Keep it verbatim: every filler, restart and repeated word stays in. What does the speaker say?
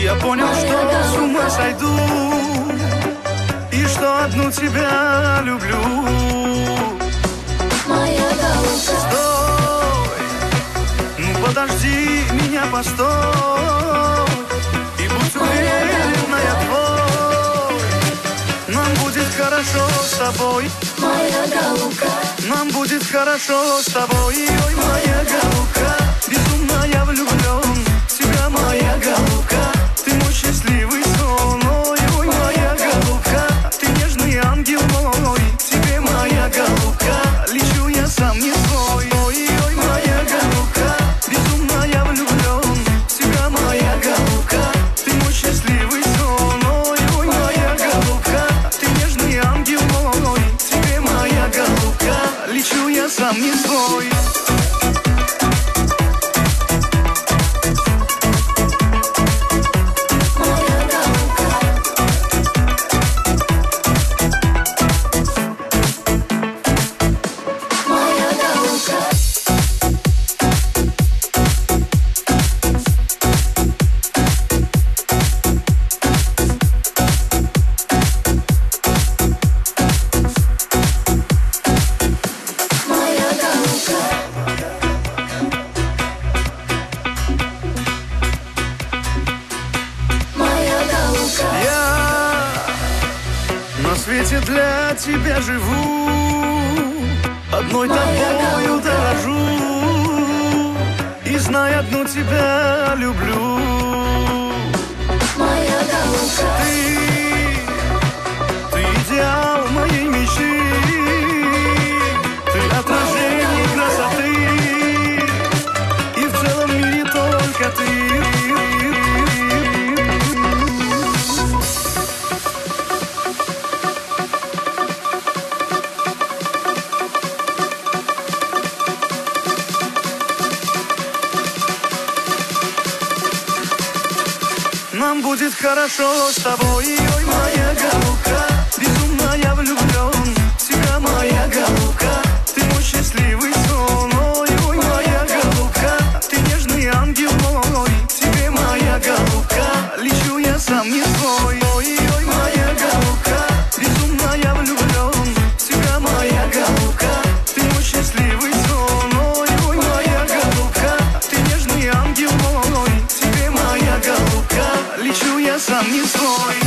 Я понял, что с ума сойду, и что одну тебя люблю. Моя голубка. Стой, ну подожди меня, постой, и будь уверена, я твой. Нам будет хорошо с тобой. Моя голубка. Нам будет хорошо с тобой. Ой, моя голубка, безумно я влюблен в тебя, моя голубка. Ты мой счастливый сон. Ой, ой, моя голубка, ты нежный ангел мой. Тебе, моя голубка, лечу я сам не свой. Ой, ой, моя голубка, безумно я влюблен в тебя, моя голубка. Ты мой счастливый сон. Ой, ой, моя голубка, ты нежный ангел мой. Тебе, моя голубка, лечу я сам не свой. На свете для тебя живу, одной тобою дорожу, и знай, одну тебя люблю. Моя голубка. Ты, ты идеал моей мечты, ты отражение красоты, и в целом мире только ты. Нам будет хорошо с тобой. Ой, моя голубка, безумно я влюблен в тебя, моя голубка. Ты мой счастливый сон. Ой, ой, моя голубка, ты нежный ангел мой. Тебе, моя голубка, лечу я сам не свой. Ой, ой, моя голубка, безумно я влюблен в тебя, моя голубка. Ты мой счастливый сон. Ой, ой, моя голубка, ты нежный ангел мой. Тебе, моя голубка, лечу я сам не свой.